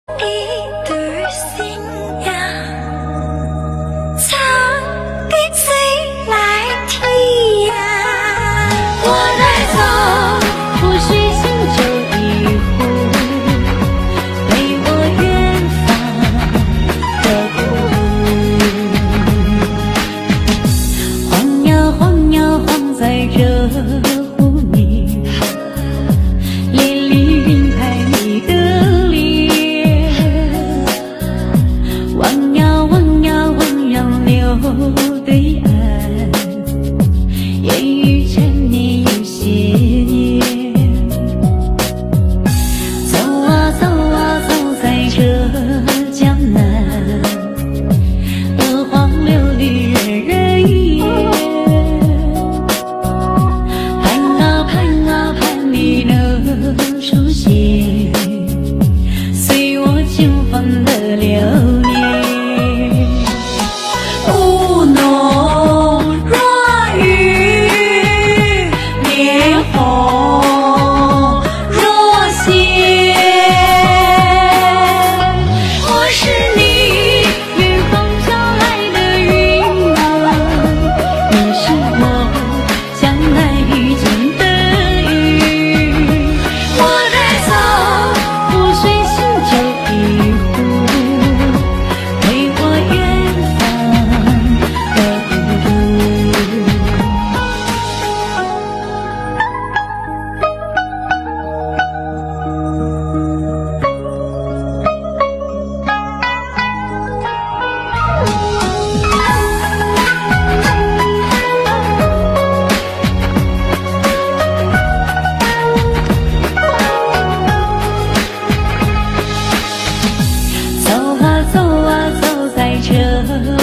一對新娘，唱給誰來聽呀？我來走， 不需新酒一壺，陪我遠方的孤獨。晃呀晃呀晃在這湖面，夜裡雲拍你的臉，望呀望呀望讓流對岸，煙雨纏綿有些年。走啊走啊走在這江南，鵝黃柳綠人人煙，盼啊盼啊盼你能出現，隨我前方的流年。 烏濃若雨，烈紅若血。我是你遠方飄來的雲啊，你是我將來遇見的雨。 我帶走， 不需新酒一壺，陪我遠方的孤獨。走啊走啊走在這